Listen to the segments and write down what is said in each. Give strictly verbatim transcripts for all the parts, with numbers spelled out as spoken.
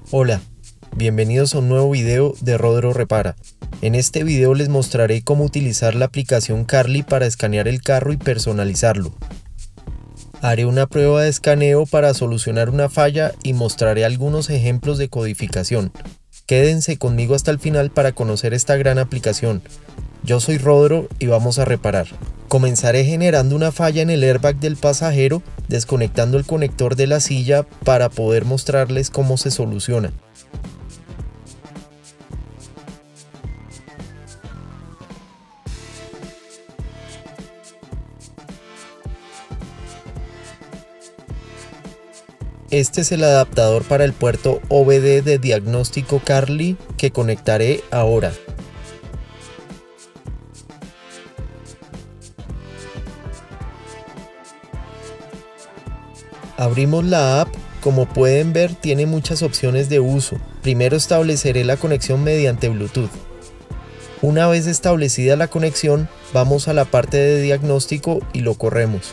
Hola, bienvenidos a un nuevo video de Rodro Repara. En este video les mostraré cómo utilizar la aplicación Carly para escanear el carro y personalizarlo. Haré una prueba de escaneo para solucionar una falla y mostraré algunos ejemplos de codificación. Quédense conmigo hasta el final para conocer esta gran aplicación. Yo soy Rodro y vamos a reparar. Comenzaré generando una falla en el airbag del pasajero, desconectando el conector de la silla para poder mostrarles cómo se soluciona. Este es el adaptador para el puerto O B D de diagnóstico Carly que conectaré ahora. Abrimos la app. Como pueden ver, tiene muchas opciones de uso. Primero estableceré la conexión mediante Bluetooth. Una vez establecida la conexión, vamos a la parte de diagnóstico y lo corremos.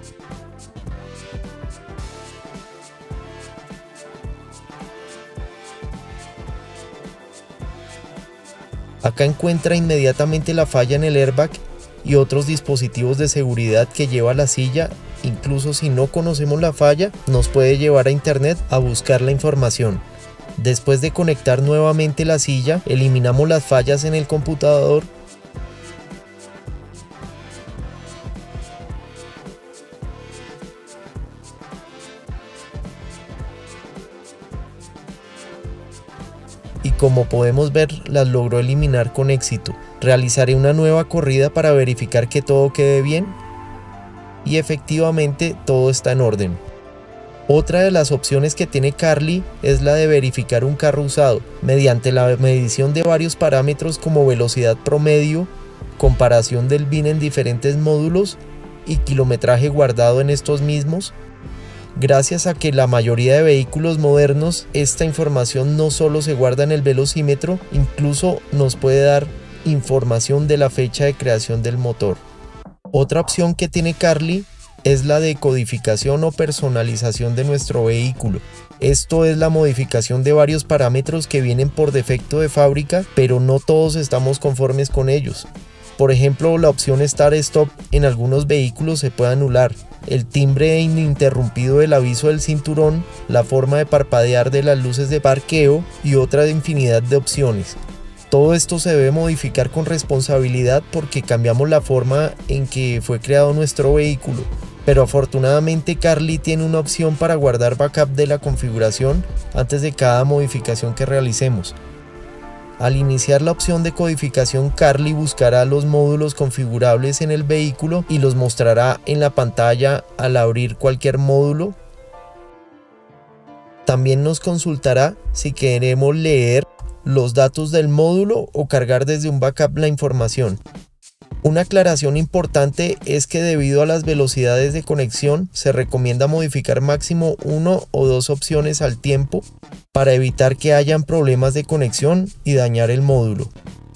Acá encuentra inmediatamente la falla en el airbag y otros dispositivos de seguridad que lleva la silla. Incluso si no conocemos la falla, nos puede llevar a internet a buscar la información. Después de conectar nuevamente la silla, eliminamos las fallas en el computador. Y como podemos ver, las logró eliminar con éxito. Realizaré una nueva corrida para verificar que todo quede bien. Y efectivamente todo está en orden. Otra de las opciones que tiene Carly es la de verificar un carro usado mediante la medición de varios parámetros como velocidad promedio, comparación del B I N en diferentes módulos y kilometraje guardado en estos mismos. Gracias a que la mayoría de vehículos modernos esta información no solo se guarda en el velocímetro, incluso nos puede dar información de la fecha de creación del motor. Otra opción que tiene Carly es la de codificación o personalización de nuestro vehículo. Esto es la modificación de varios parámetros que vienen por defecto de fábrica, pero no todos estamos conformes con ellos. Por ejemplo, la opción Start Stop en algunos vehículos se puede anular, el timbre ininterrumpido del aviso del cinturón, la forma de parpadear de las luces de parqueo y otra infinidad de opciones. Todo esto se debe modificar con responsabilidad porque cambiamos la forma en que fue creado nuestro vehículo. Pero afortunadamente Carly tiene una opción para guardar backup de la configuración antes de cada modificación que realicemos. Al iniciar la opción de codificación, Carly buscará los módulos configurables en el vehículo y los mostrará en la pantalla al abrir cualquier módulo. También nos consultará si queremos leer los datos del módulo o cargar desde un backup la información. Una aclaración importante es que debido a las velocidades de conexión se recomienda modificar máximo uno o dos opciones al tiempo para evitar que hayan problemas de conexión y dañar el módulo.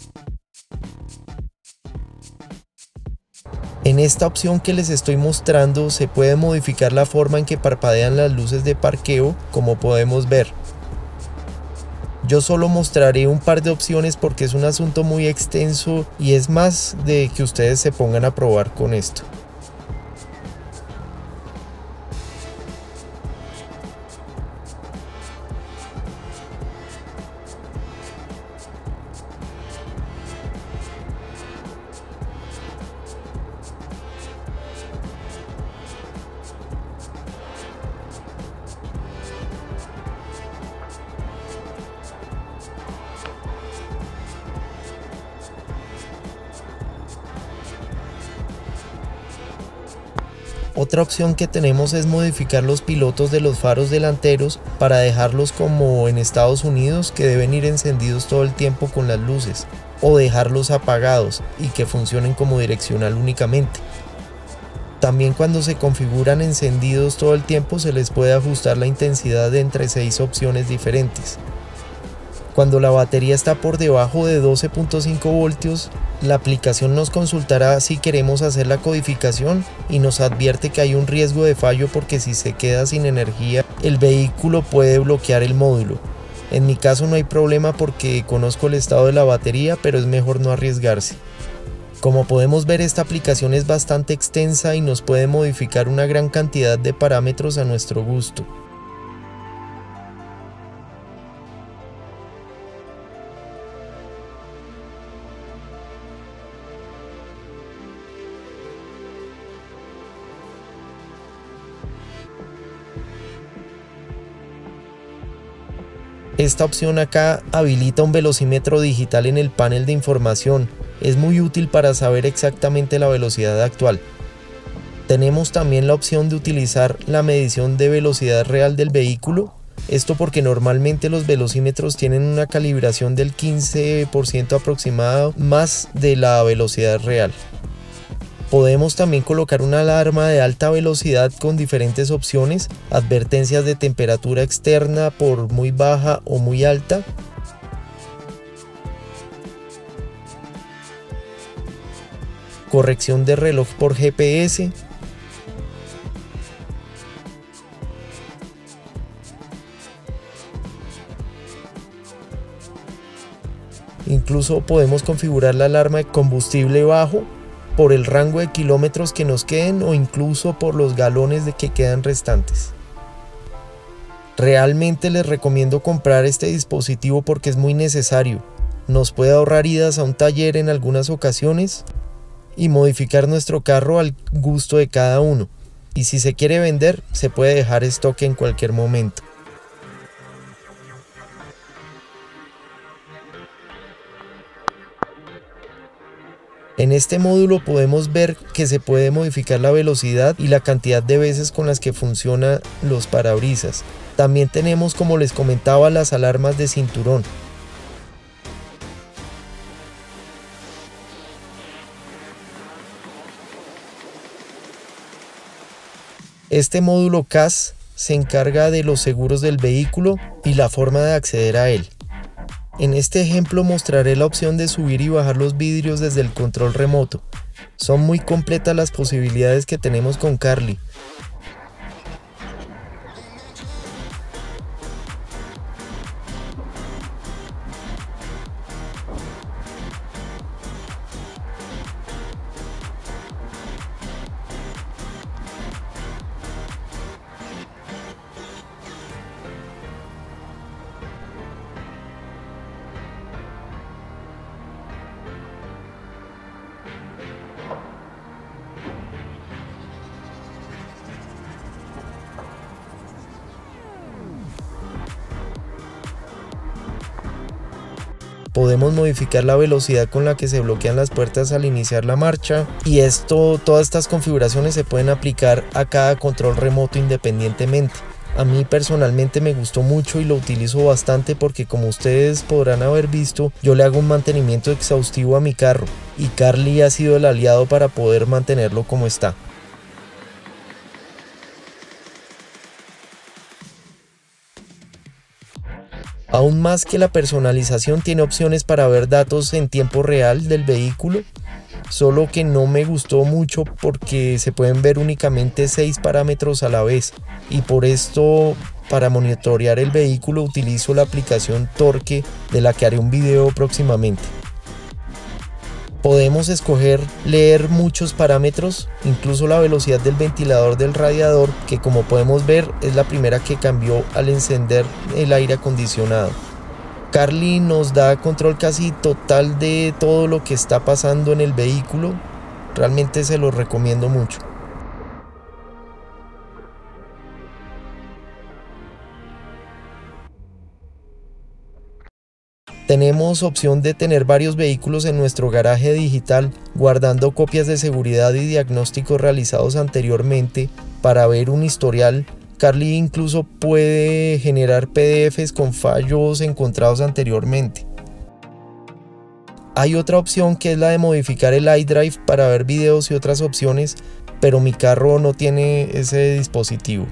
En esta opción que les estoy mostrando se puede modificar la forma en que parpadean las luces de parqueo, como podemos ver. Yo solo mostraré un par de opciones porque es un asunto muy extenso y es más de que ustedes se pongan a probar con esto. Otra opción que tenemos es modificar los pilotos de los faros delanteros para dejarlos como en Estados Unidos, que deben ir encendidos todo el tiempo con las luces, o dejarlos apagados y que funcionen como direccional únicamente. También cuando se configuran encendidos todo el tiempo se les puede ajustar la intensidad de entre seis opciones diferentes. Cuando la batería está por debajo de doce punto cinco voltios, la aplicación nos consultará si queremos hacer la codificación y nos advierte que hay un riesgo de fallo porque si se queda sin energía, el vehículo puede bloquear el módulo. En mi caso no hay problema porque conozco el estado de la batería, pero es mejor no arriesgarse. Como podemos ver, esta aplicación es bastante extensa y nos puede modificar una gran cantidad de parámetros a nuestro gusto. Esta opción acá habilita un velocímetro digital en el panel de información. Es muy útil para saber exactamente la velocidad actual. Tenemos también la opción de utilizar la medición de velocidad real del vehículo. Esto porque normalmente los velocímetros tienen una calibración del quince por ciento aproximado más de la velocidad real. Podemos también colocar una alarma de alta velocidad con diferentes opciones, advertencias de temperatura externa por muy baja o muy alta, corrección de reloj por G P S, incluso podemos configurar la alarma de combustible bajo por el rango de kilómetros que nos queden o incluso por los galones de que quedan restantes. Realmente les recomiendo comprar este dispositivo porque es muy necesario. Nos puede ahorrar idas a un taller en algunas ocasiones y modificar nuestro carro al gusto de cada uno. Y si se quiere vender, se puede dejar stock en cualquier momento. En este módulo podemos ver que se puede modificar la velocidad y la cantidad de veces con las que funcionan los parabrisas. También tenemos, como les comentaba, las alarmas de cinturón. Este módulo C A S se encarga de los seguros del vehículo y la forma de acceder a él. En este ejemplo mostraré la opción de subir y bajar los vidrios desde el control remoto. Son muy completas las posibilidades que tenemos con Carly. Podemos modificar la velocidad con la que se bloquean las puertas al iniciar la marcha, y esto, todas estas configuraciones se pueden aplicar a cada control remoto independientemente. A mí personalmente me gustó mucho y lo utilizo bastante porque, como ustedes podrán haber visto, yo le hago un mantenimiento exhaustivo a mi carro y Carly ha sido el aliado para poder mantenerlo como está. Aún más que la personalización, tiene opciones para ver datos en tiempo real del vehículo, solo que no me gustó mucho porque se pueden ver únicamente seis parámetros a la vez, y por esto, para monitorear el vehículo, utilizo la aplicación Torque, de la que haré un video próximamente. Podemos escoger leer muchos parámetros, incluso la velocidad del ventilador del radiador, que como podemos ver es la primera que cambió al encender el aire acondicionado. Carly nos da control casi total de todo lo que está pasando en el vehículo, realmente se lo recomiendo mucho. Tenemos opción de tener varios vehículos en nuestro garaje digital, guardando copias de seguridad y diagnósticos realizados anteriormente para ver un historial. Carly incluso puede generar P D Efes con fallos encontrados anteriormente. Hay otra opción que es la de modificar el iDrive para ver videos y otras opciones, pero mi carro no tiene ese dispositivo.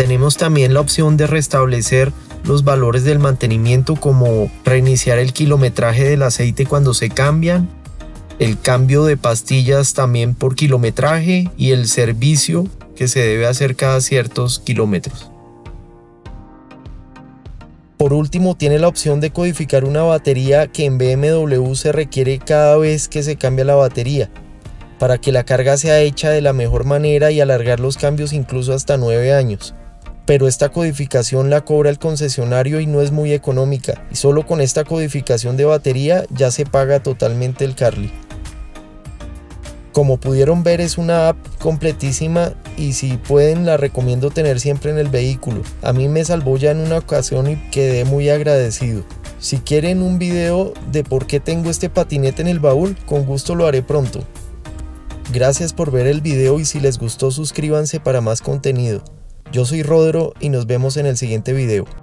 Tenemos también la opción de restablecer los valores del mantenimiento, como reiniciar el kilometraje del aceite cuando se cambian, el cambio de pastillas también por kilometraje y el servicio que se debe hacer cada ciertos kilómetros. Por último, tiene la opción de codificar una batería que en B M W se requiere cada vez que se cambia la batería, para que la carga sea hecha de la mejor manera y alargar los cambios incluso hasta nueve años. Pero esta codificación la cobra el concesionario y no es muy económica, y solo con esta codificación de batería ya se paga totalmente el Carly. Como pudieron ver, es una app completísima y si pueden la recomiendo tener siempre en el vehículo. A mí me salvó ya en una ocasión y quedé muy agradecido. Si quieren un video de por qué tengo este patinete en el baúl, con gusto lo haré pronto. Gracias por ver el video y si les gustó suscríbanse para más contenido. Yo soy Rodro y nos vemos en el siguiente video.